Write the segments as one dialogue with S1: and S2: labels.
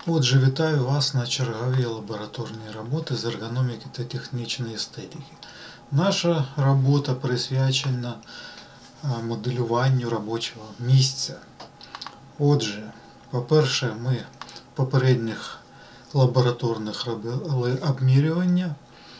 S1: Отже, вітаю вас на черговій лабораторній роботі з ергономіки та технічної естетики. Наша робота присвячена моделюванню робочого місця. Отже, по-перше, ми в попередніх лабораторних робили обмірювання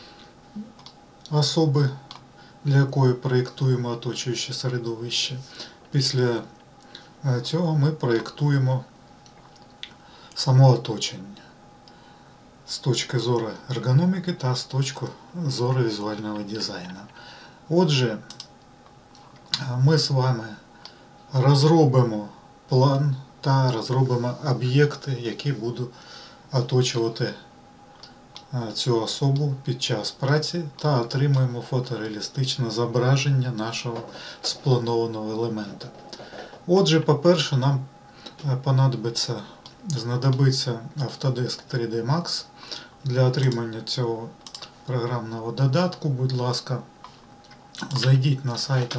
S1: особи, для якої проєктуємо оточуюче середовище. Після цього ми проєктуємо само оточення з точки зору ергономіки та з точки зору візуального дизайну. Отже, ми з вами розробимо план та розробимо об'єкти, які будуть оточувати цю особу під час праці, та отримаємо фотореалістичне зображення нашого спланованого елемента. Отже, по-перше, нам знадобиться Autodesk 3D Max. Для отримання цього програмного додатку, будь ласка, зайдіть на сайт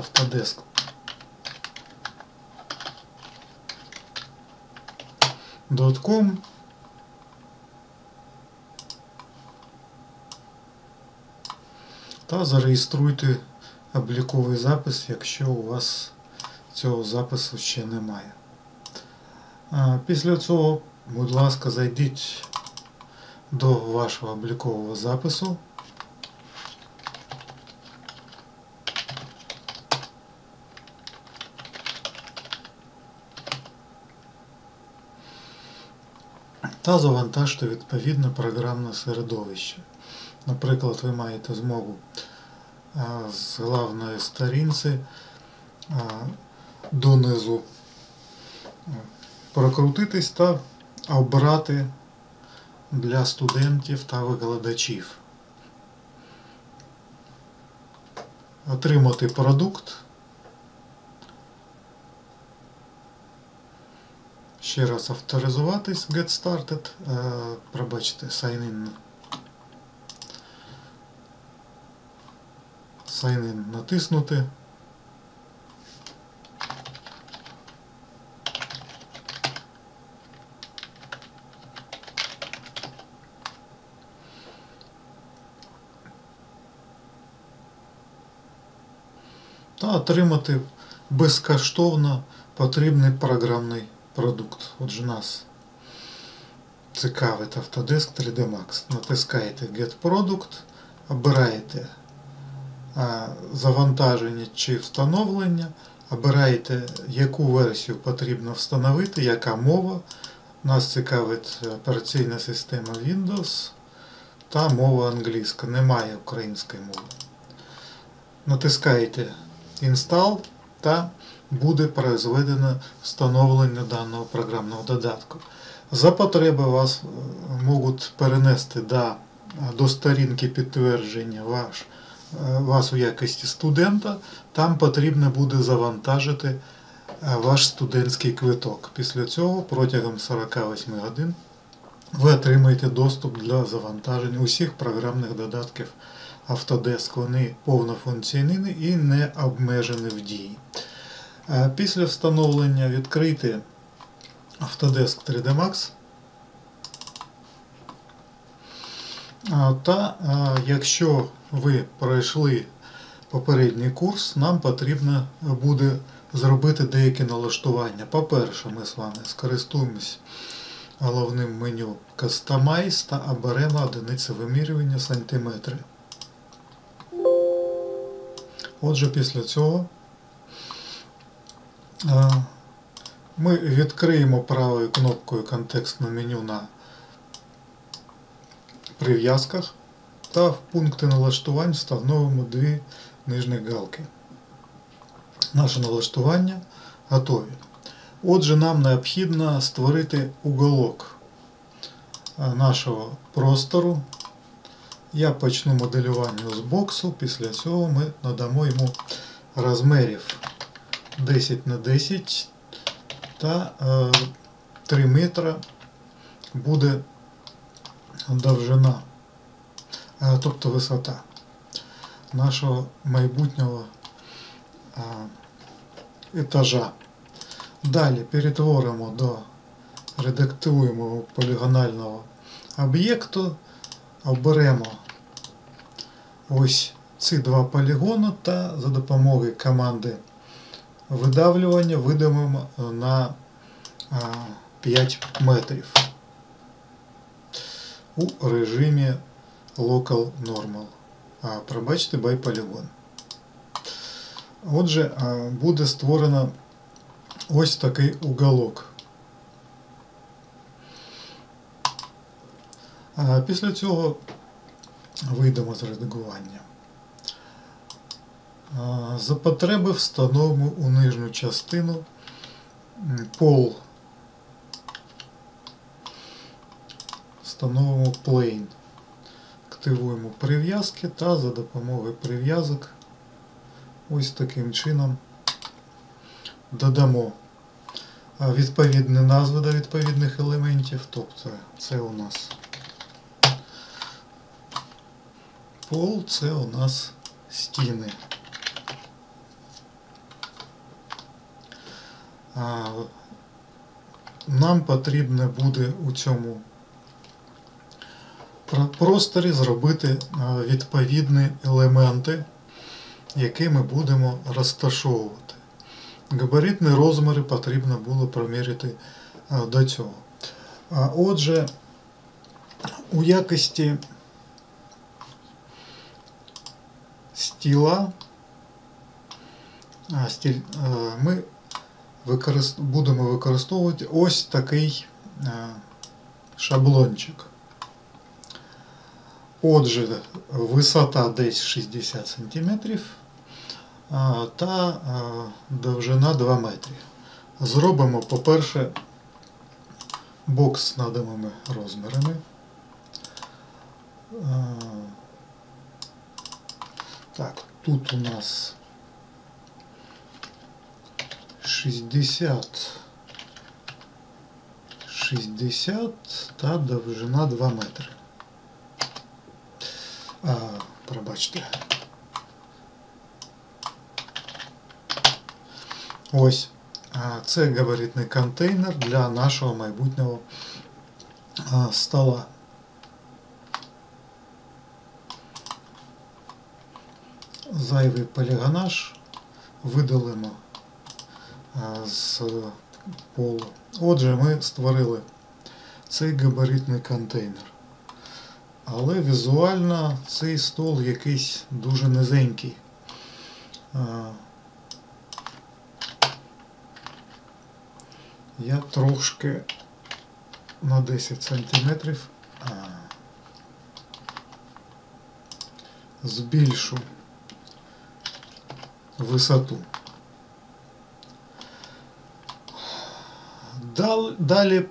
S1: autodesk.com та зареєструйте обліковий запис, якщо у вас цього запису ще немає. Після цього, будь ласка, зайдіть до вашого облікового запису. Та завантажте відповідне програмне середовище. Наприклад, ви маєте змогу з головної сторінці донизу прокрутитись та обрати для студентів та викладачів. Отримати продукт. Ще раз авторизуватись, Get Started, пробачте, Sign in натиснути. Та отримати безкоштовно потрібний програмний продукт. Отже, нас цікавить Autodesk 3D Max. Натискаєте Get Product, обираєте завантаження чи встановлення, обираєте, яку версію потрібно встановити, яка мова. Нас цікавить операційна система Windows та мова англійська. Немає української мови. Натискаєте Install та буде произведено встановлення даного програмного додатку. За потреби вас можуть перенести до сторінки підтвердження вас у якості студента. Там потрібно буде завантажити ваш студентський квиток. Після цього протягом 48 годин ви отримаєте доступ для завантаження усіх програмних додатків Autodesk. Вони повнофункційні і не обмежені в дії. Після встановлення відкрийте Autodesk 3D Max. Та якщо ви пройшли попередній курс, нам потрібно буде зробити деякі налаштування. По-перше, ми з вами скористуємось головним меню Customize та оберемо одиниці вимірювання сантиметри. Отже, після цього ми відкриємо правою кнопкою контекстне меню на прив'язках та в пункти налаштувань встановимо дві нижні галки. Наше налаштування готові. Отже, нам необхідно створити уголок нашого простору. Я почну моделювання з боксу, після цього ми надамо йому розмірів 10 на 10 та 3 метра буде довжина, тобто висота нашого майбутнього етажа. Далі перетворимо до редактуємо полігонального об'єкту, оберемо ось ці два полігони та за допомогою команди видавлювання видавимо на 5 метрів у режимі Local Normal. Пробачте, by Polygon. Отже, буде створено ось такий уголок. Після цього вийдемо з редагування. За потреби встановимо у нижню частину пол. Встановимо Plane. Активуємо прив'язки та за допомогою прив'язок ось таким чином додамо відповідні назви до відповідних елементів. Тобто це у нас пол, це у нас стіни. Нам потрібно буде у цьому просторі зробити відповідні елементи, які ми будемо розташовувати. Габаритні розміри потрібно було проміряти до цього. Отже, у якості стіла ми будемо використовувати ось такий шаблончик. Отже, висота десь 60 см та довжина 2 метри. Зробимо, по-перше, бокс з наданими розмірами. Так, тут у нас 60 та довжина 2 метри. Пробачте. Ось, це габаритний контейнер для нашого майбутнього стола. Зайвий полігонаж видалимо з полу. Отже, ми створили цей габаритний контейнер. Але візуально цей стол якийсь дуже низенький. Я трошки на 10 см збільшу висоту. Далі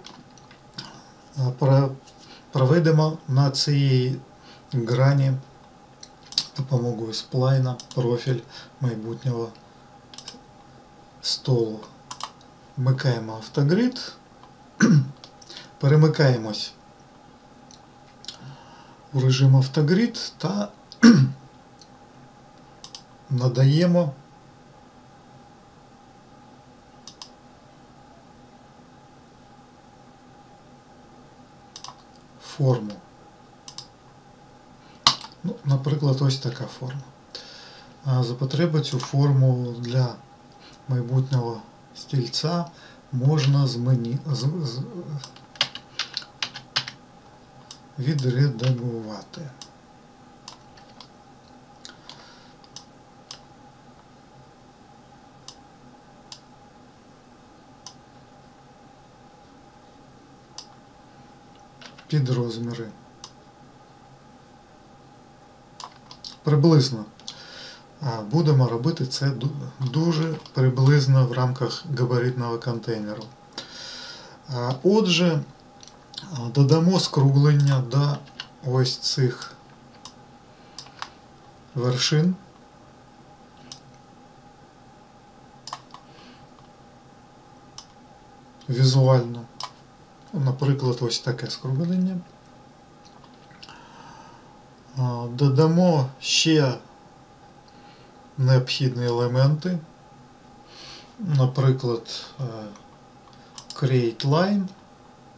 S1: проведемо на цій грані допомогою сплайна профіль майбутнього столу. Вмикаємо автогрид, перемикаємось у режим автогрид та надаємо форму. Ну, наприклад, ось така форма. За потреби цю форму для майбутнього стільця можна відредагувати. Під розміри. Приблизно. Будемо робити це дуже приблизно в рамках габаритного контейнеру. Отже, додамо скруглення до ось цих вершин. Візуально. Наприклад, ось таке скруглення. Додамо ще необхідні елементи, наприклад, Create Line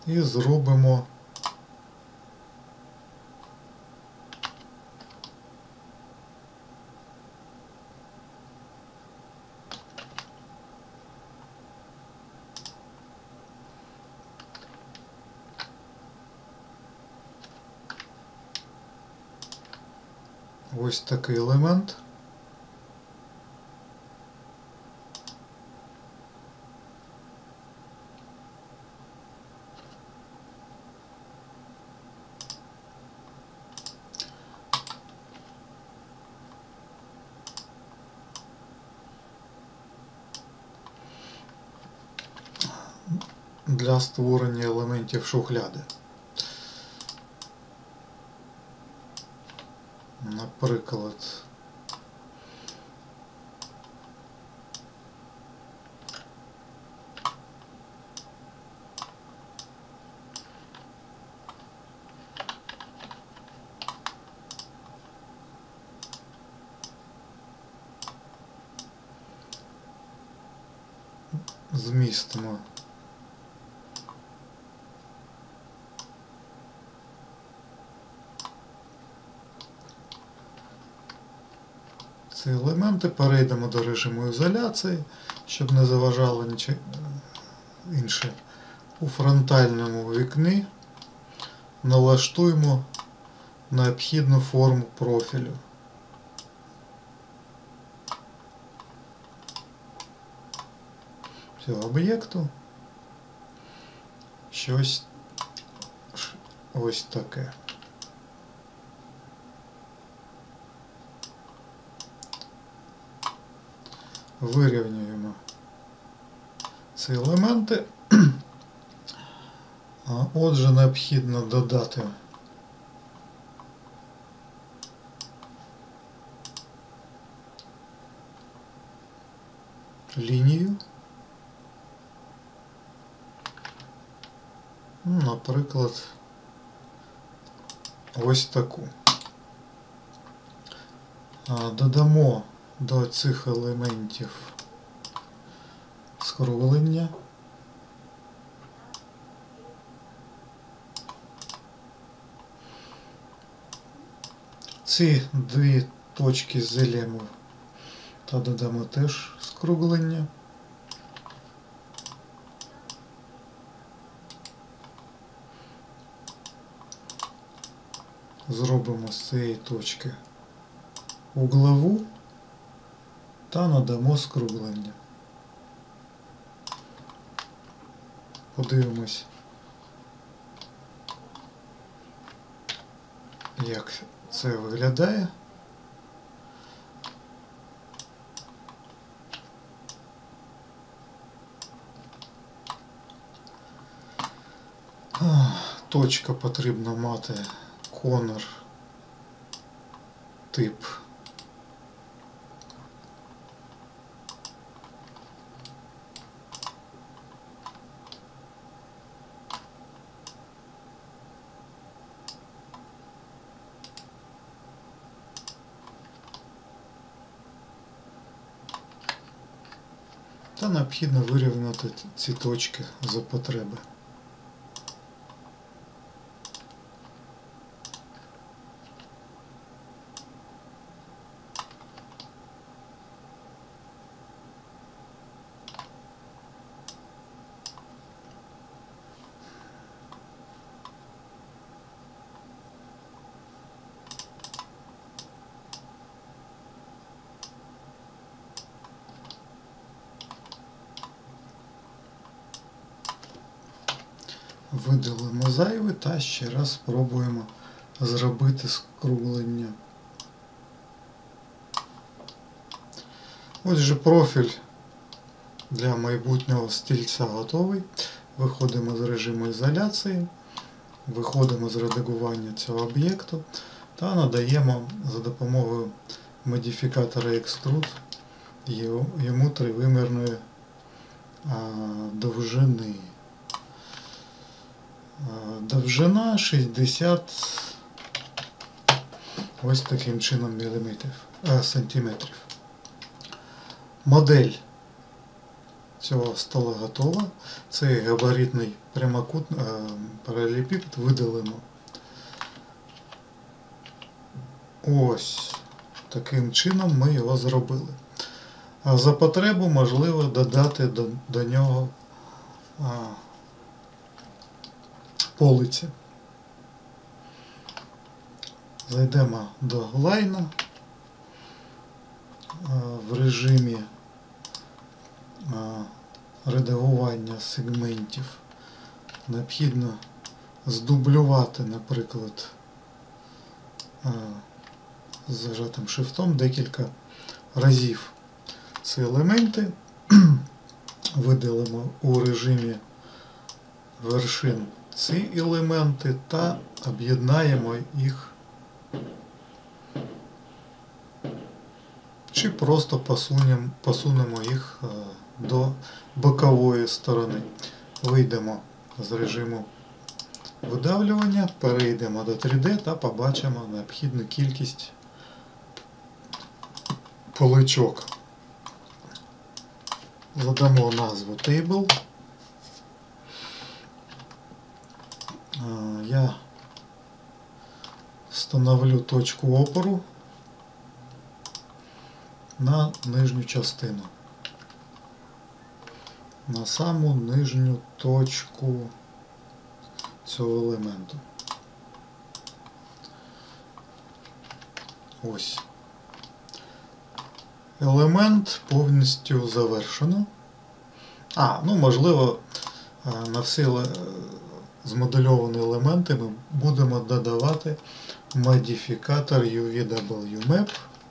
S1: і зробимо ось такий елемент. Для створення елементів шухляди. Наприклад, змістимо ці елементи, перейдемо до режиму ізоляції, щоб не заважало нічого інше. У фронтальному вікні налаштуємо необхідну форму профілю. Цього об'єкту щось ось таке. Вирівнюємо ці елементи. Отже, необхідно додати лінію. Наприклад, ось таку. Додамо до цих елементів скруглення. Ці дві точки зелємо та додамо теж скруглення. Зробимо з цієї точки углову та надамо скруглення. Подивимось, як це виглядає. Точка потрібно мати конур тип та необхідно вирівняти ці точки за потреби. Видалимо зайве та ще раз спробуємо зробити скруглення. Отже, профіль для майбутнього стільця готовий. Виходимо з режиму ізоляції, виходимо з редагування цього об'єкту та надаємо за допомогою модифікатора Extrude йому тривимірної довжини. Довжина 60 ось таким чином сантиметрів. Модель цього стола готова. Цей габаритний прямокутний паралелепіпед видалимо. Ось таким чином ми його зробили. А за потребу можливо додати до нього полиці. Зайдемо до лайна в режимі редагування сегментів. Необхідно здублювати, наприклад, з зажатим шрифтом декілька разів ці елементи. Видалимо у режимі вершин ці елементи та об'єднаємо їх, чи просто посунемо їх до бокової сторони. Вийдемо з режиму видавлювання, перейдемо до 3D та побачимо необхідну кількість поличок. Задамо назву Table. Я встановлю точку опору на нижню частину, на саму нижню точку цього елементу. Ось. Елемент повністю завершено. Можливо, на всі змодельовані елементи ми будемо додавати модифікатор UVWMap.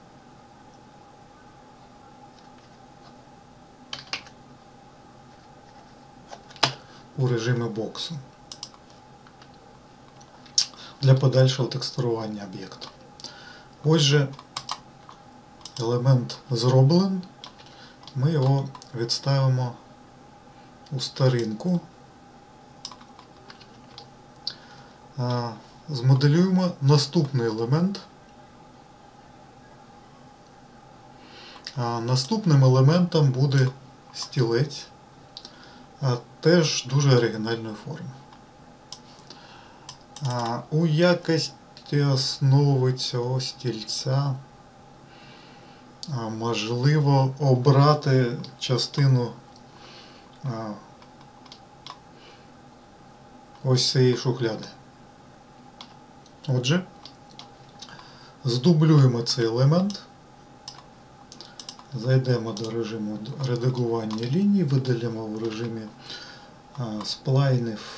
S1: У режимі боксу для подальшого текстурування об'єкту. Ось же елемент зроблений. Ми його відставимо у сторінку. Змоделюємо наступний елемент. Наступним елементом буде стілець, теж дуже оригінальної форми. У якості основи цього стільця можливо обрати частину ось цієї шухляди. Отже, здублюємо цей елемент, зайдемо до режиму редагування ліній, видалимо в режимі сплайнів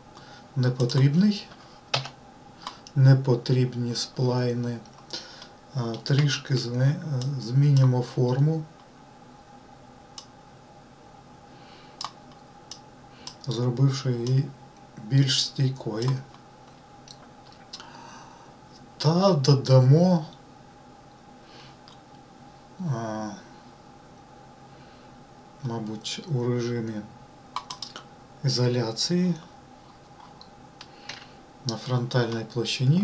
S1: непотрібні сплайни, трішки змінимо форму, зробивши її більш стійкою. Та додамо мабуть, у режимі ізоляції на фронтальній площині.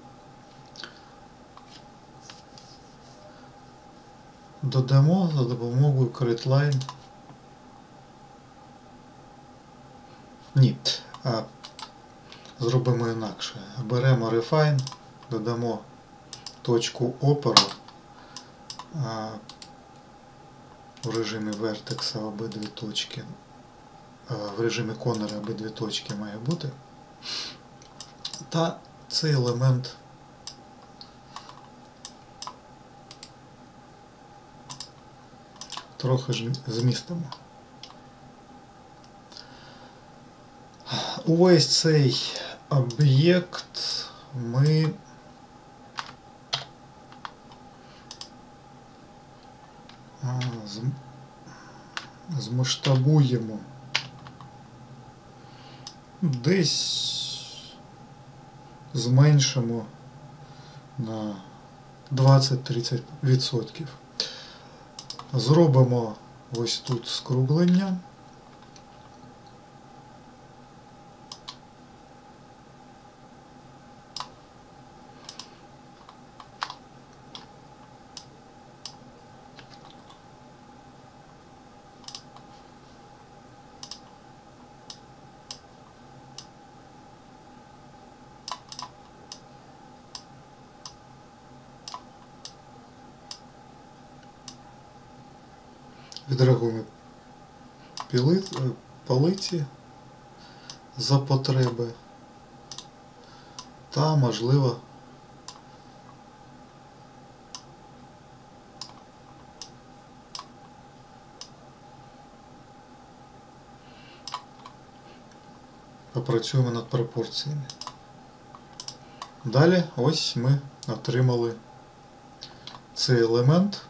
S1: Додамо за допомогою CreateLine. Зробимо інакше. Беремо Refine, додамо точку опору в режимі Vertex обидві точки, в режимі конера обидві точки має бути. Та цей елемент трохи змістимо. Увесь цей об'єкт ми змасштабуємо десь зменшимо на 20-30%. Зробимо ось тут скруглення. відреагуємо полиці за потреби та, можливо, попрацюємо над пропорціями. Далі ось ми отримали цей елемент.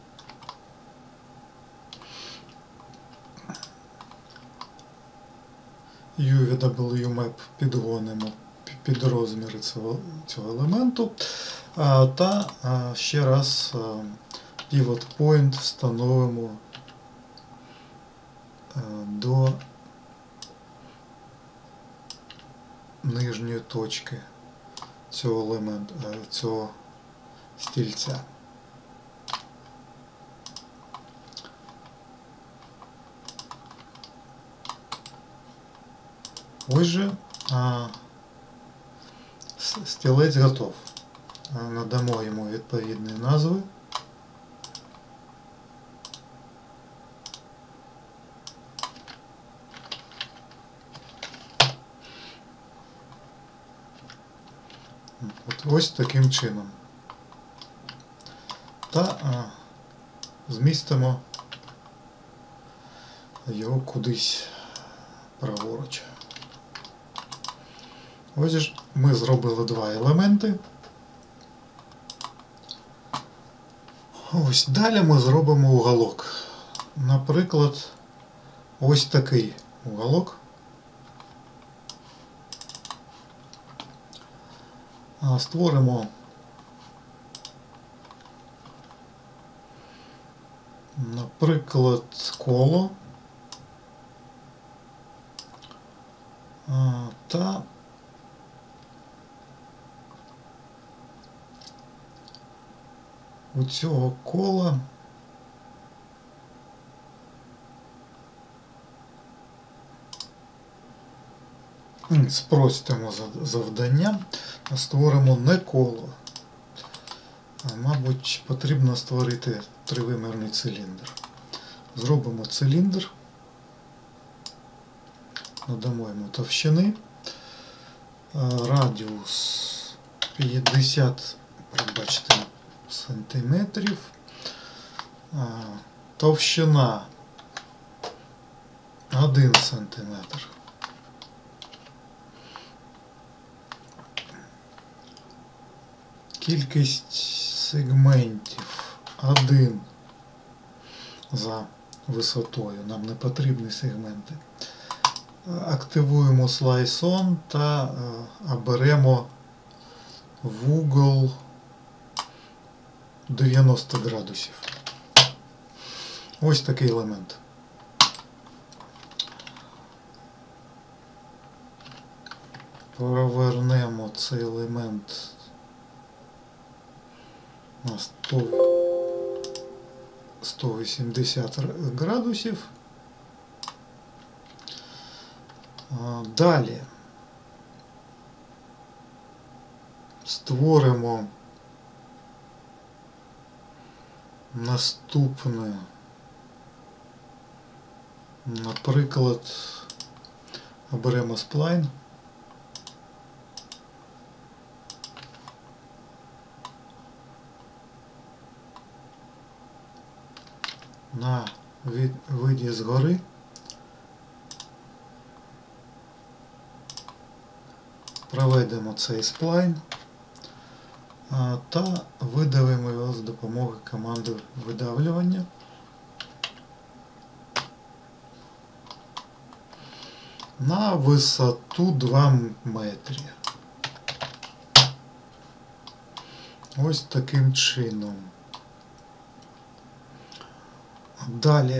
S1: UVWMap підгонимо під розміри цього елементу. Та ще раз Pivot Point встановимо до нижньої точки цього елементу, цього стільця. Ось же стілець готов. Надамо йому відповідні назви. Ось таким чином. Та змістимо його кудись праворуч. Ось ж ми зробили два елементи. Ось далі ми зробимо уголок. Наприклад, ось такий уголок. Створимо, наприклад, коло та у цього кола спростимо завдання, створимо не коло. Мабуть, потрібно створити тривимірний циліндр. Зробимо циліндр, надамо йому товщини, радіус 50, пробачте, сантиметрів, товщина 1 сантиметр. Кількість сегментів 1 за висотою, нам не потрібні сегменти. Активуємо Slice On та оберемо вугол 90 градусів. Ось такий елемент. Провернемо цей елемент на 180 градусів. Далі створимо наступне, наприклад, оберемо сплайн. На виді згори проведемо цей сплайн та видавимо його з допомогою команди видавлювання. На висоту 2 метри. Ось таким чином. Далі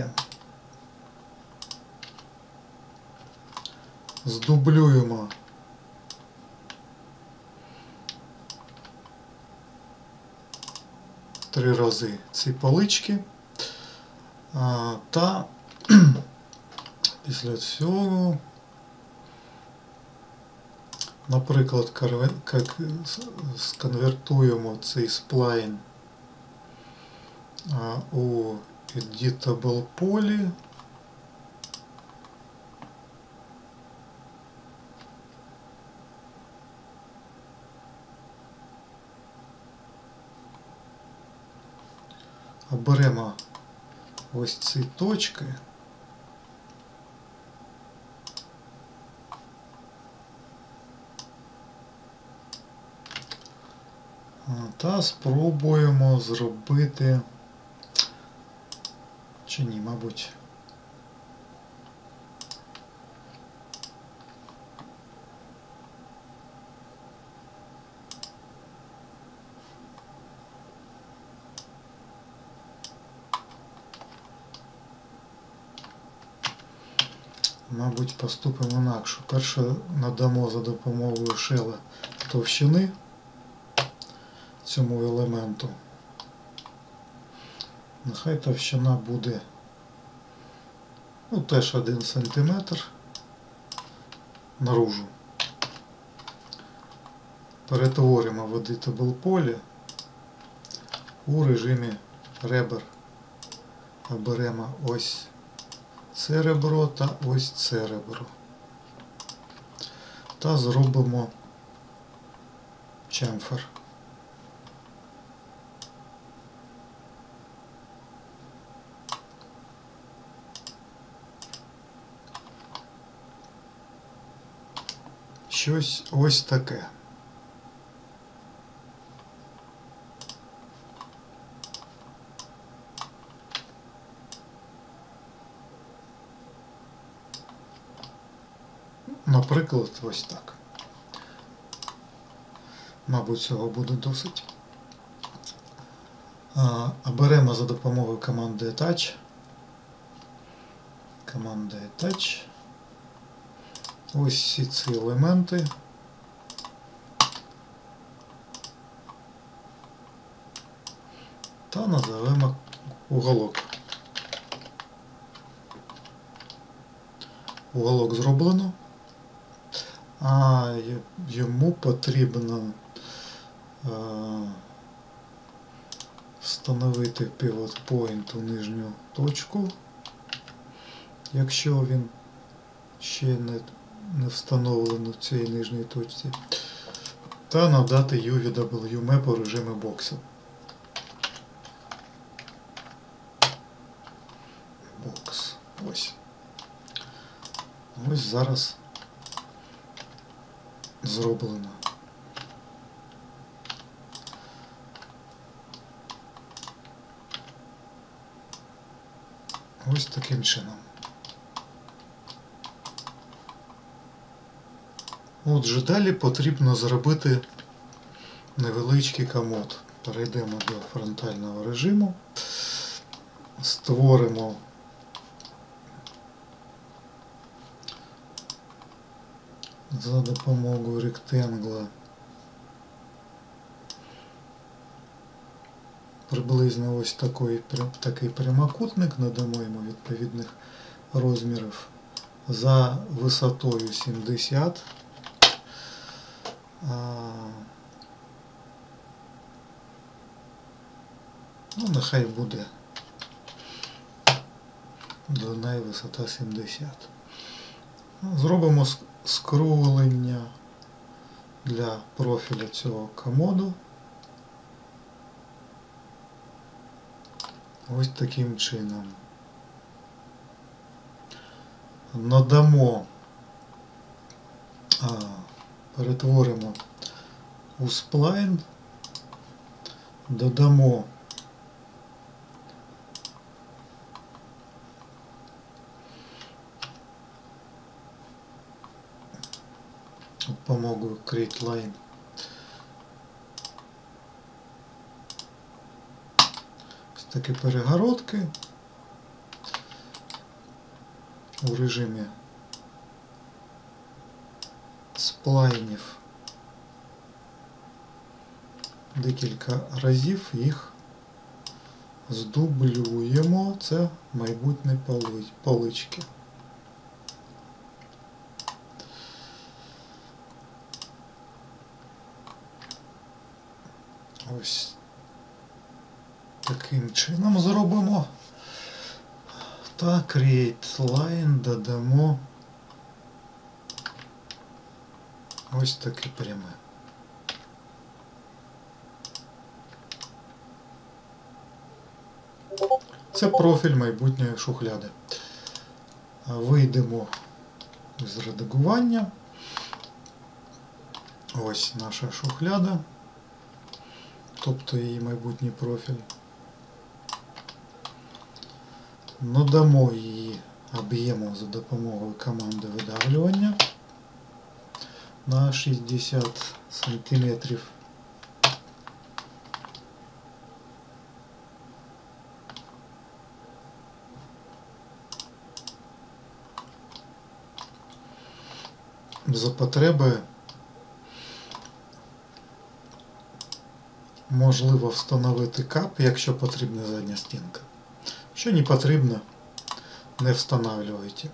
S1: здублюємо три рази ці полички та після цього, наприклад, сконвертуємо цей сплайн у Editable Poly. Оберемо ось ці точки. Та спробуємо зробити, чи ні, мабуть, поступимо інакше. Перше надамо за допомогою шела товщини цьому елементу. Нехай товщина буде, ну, теж 1 см наружу. Перетворимо в Editable Poly у режимі ребер. Оберемо ось це ребро та ось це ребро. Та зробимо чемфер. Щось ось таке. Наприклад, ось так. Мабуть, цього буде досить. Беремо за допомогою команди Attach. Ось всі ці елементи. Та називаємо уголок. Уголок зроблено. А йому потрібно встановити pivot point у нижню точку, якщо він ще не встановлений в цій нижній точці, та надати UVW Map у режимі боксу. Бокс. Ось. Ось зараз зроблено. Ось таким чином. Отже, далі потрібно зробити невеличкий комод. Перейдемо до фронтального режиму. Створимо за допомогою ректангла приблизно ось такий прямокутник, надамо йому відповідних розмірів за висотою 70. Ну, нехай буде длина і висота 70. Зробимо скрулення для профіля цього комоду. Ось таким чином. Надамо, перетворимо у сплайн, додамо допомогою Create Line ось такі перегородки у режимі сплайнів. Декілька разів їх здублюємо. Це майбутні полички. Ось таким чином зробимо. Та Create Line додамо ось таке пряме. Це профіль майбутньої шухляди. Вийдемо з редагування. Ось наша шухляда, тобто її майбутній профіль. Надамо її об'єму за допомогою команди видавлювання на 60 см. За потреби можливо встановити кап, якщо потрібна задня стінка. Якщо не потрібно, не встановлюйте.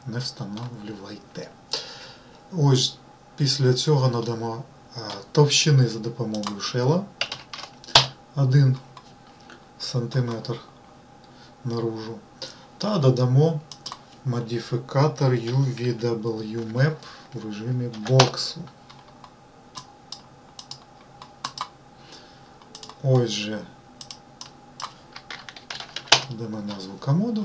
S1: Ось після цього надамо товщини за допомогою шела 1 см наружу та додамо модифікатор UVWMap у режимі боксу. Ось же дамо назву комоду.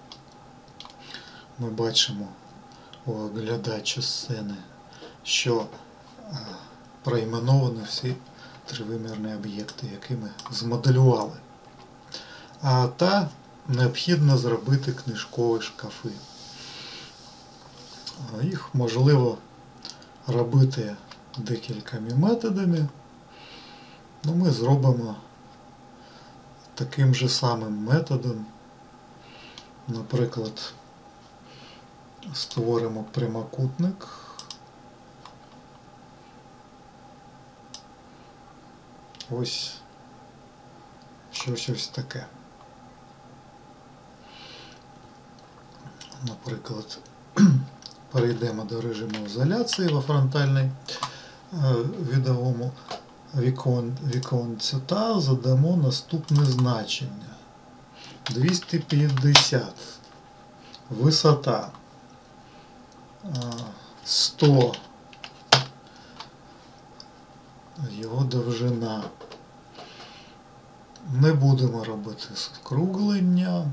S1: Ми бачимо у оглядачі сцени, що проіменовані всі тривимірні об'єкти, які ми змоделювали. Та необхідно зробити книжкові шкафи. Їх можливо робити декількома методами. Ми зробимо таким же самим методом. Наприклад, створимо прямокутник. Ось щось таке. Наприклад, перейдемо до режиму ізоляції во фронтальній відовому віконці та задамо наступне значення. 250. Висота 100. Його довжина. Не будемо робити скруглення.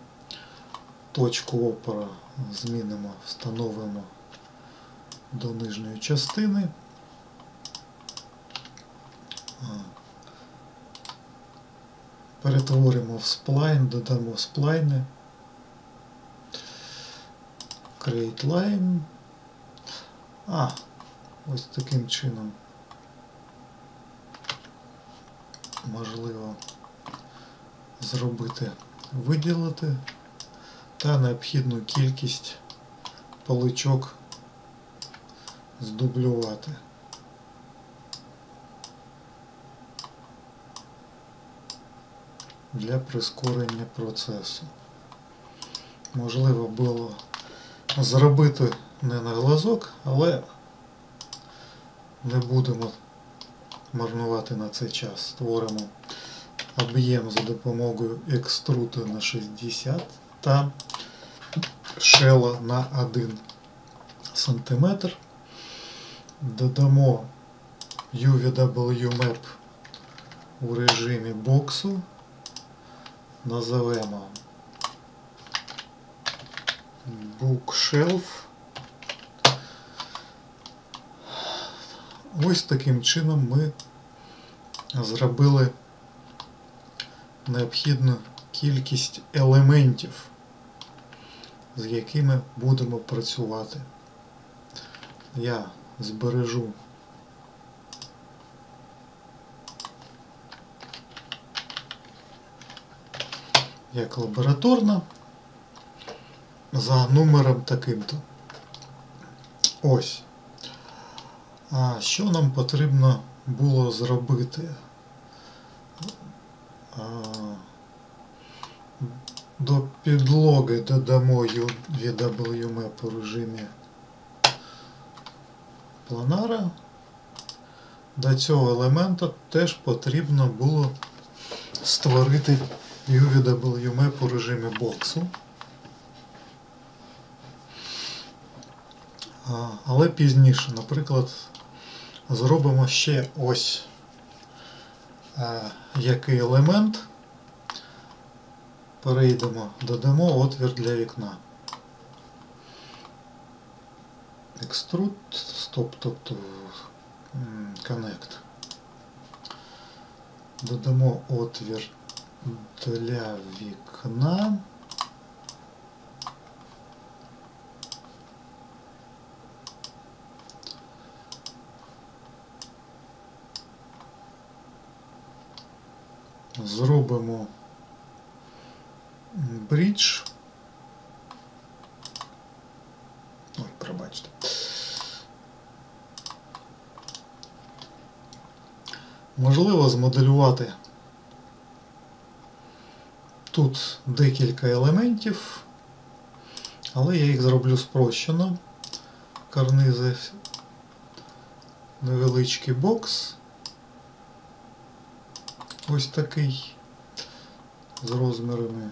S1: Точку опору змінимо, встановимо до нижньої частини. Перетворимо в сплайн, додамо сплайни. Create Line. Ось таким чином можливо зробити, виділити та необхідну кількість поличок здублювати. Для прискорення процесу. Можливо було зробити не на глазок, але не будемо марнувати на цей час. Створимо об'єм за допомогою екструда на 60 та шела на 1 см. Додамо UVWMap у режимі боксу. Назовемо Bookshelf. Ось таким чином ми зробили необхідну кількість елементів, з якими будемо працювати. Я збережу як лабораторна за номером таким-то. Ось. А що нам потрібно було зробити? До підлоги додамо UVWMap у режимі планара. До цього елемента теж потрібно було створити UVWMap у режимі боксу. Але пізніше, наприклад, зробимо ще ось який елемент. Перейдемо, додамо отвір для вікна. Extrude, тобто Connect. Додамо отвір для вікна. Зробимо брідж. Ой, пробачте. Можливо змоделювати тут декілька елементів, але я їх зроблю спрощено. Карнизи, невеличкий бокс. Ось такий з розмірами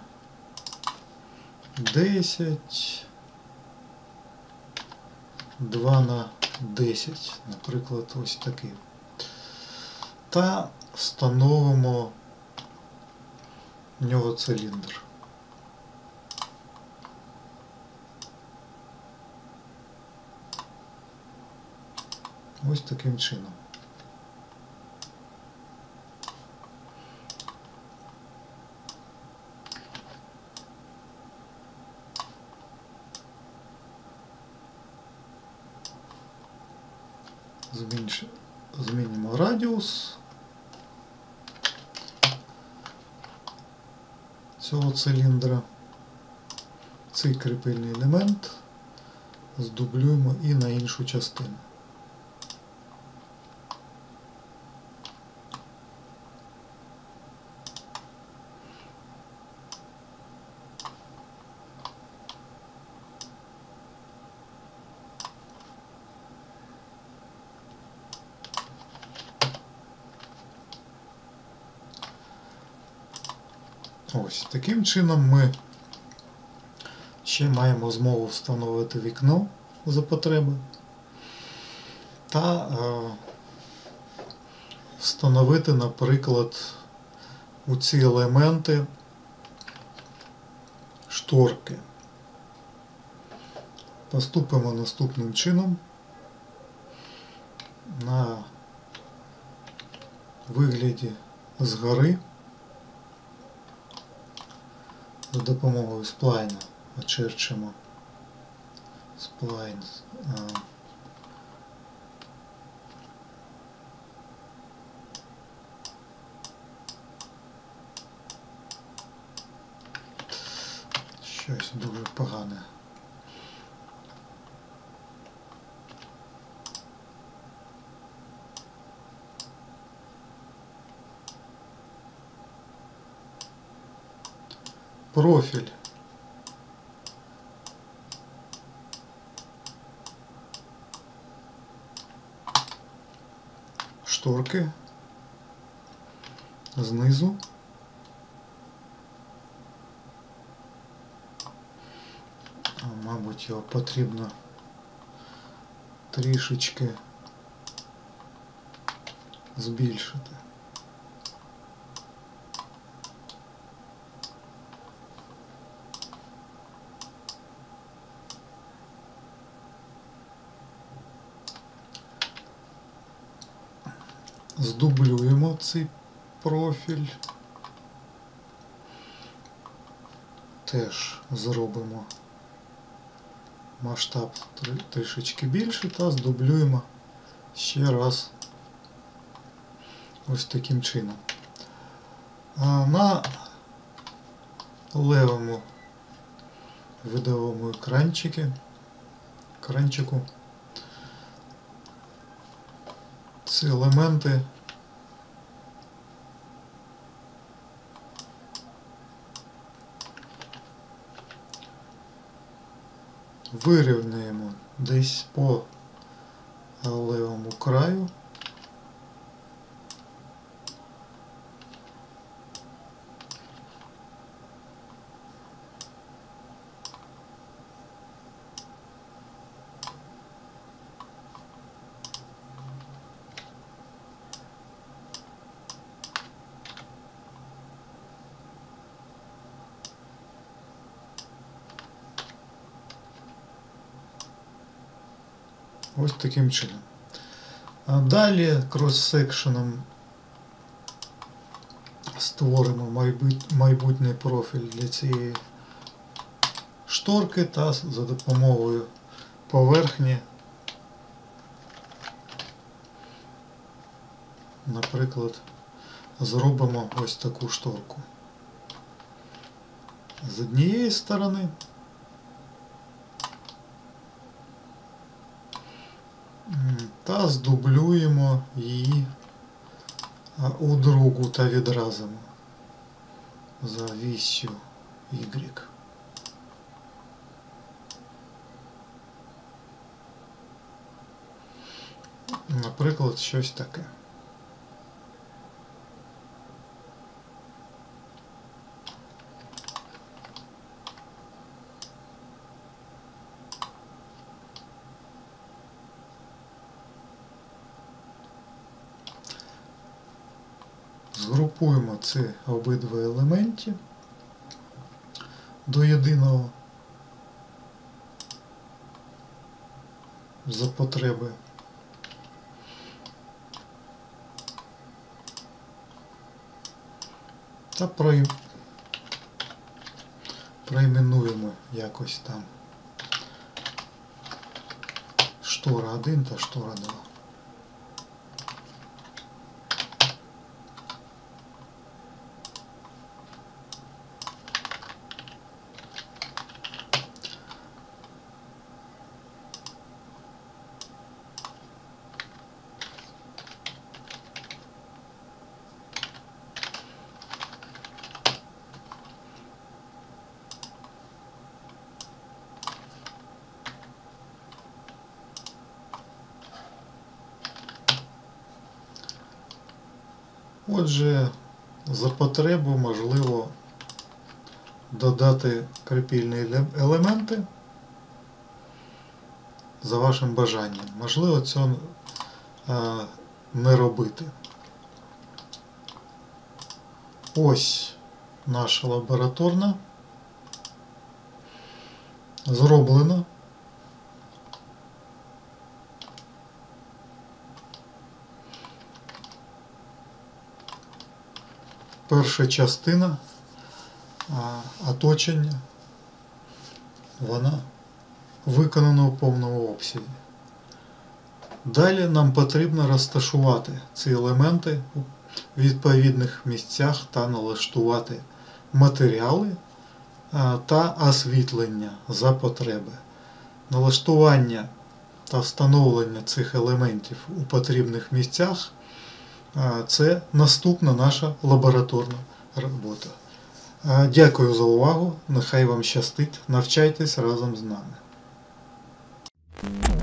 S1: 10, 2 на 10, наприклад, ось такий. Та встановимо в нього циліндр. Ось таким чином. Змінимо радіус цього циліндра. Цей кріпильний елемент здублюємо і на іншу частину. Ось, таким чином ми ще маємо змогу встановити вікно за потреби та встановити, наприклад, у ці елементи шторки. Поступимо наступним чином. На вигляді згори за допомогою сплайна очерчимо сплайн щось дуже погане. Профіль. Шторки. Знизу. Мабуть, його потрібно трішечки збільшити. Здублюємо цей профіль. Теж зробимо масштаб трішечки більше та здублюємо ще раз ось таким чином. А на левому видовому екранчику ці елементи вирівняємо десь по левому краю. Ось таким чином. А далі крос-секшеном створимо майбутній профіль для цієї шторки та за допомогою поверхні, наприклад, зробимо ось таку шторку з однієї сторони та здублюємо її у другу та відразимо за вісю Y. Наприклад, щось таке. Згрупуємо ці обидва елементи до єдиного за потреби. Та проіменуємо якось там штора 1 та штора 2. Отже, за потребу можливо додати кріпильні елементи за вашим бажанням. Можливо, цього не робити. Ось наша лабораторна. Зроблено. Перша частина оточення, вона виконана у повному обсязі. Далі нам потрібно розташувати ці елементи у відповідних місцях та налаштувати матеріали та освітлення за потреби. Налаштування та встановлення цих елементів у потрібних місцях – це наступна наша лабораторна робота. Дякую за увагу, нехай вам щастить, навчайтесь разом з нами.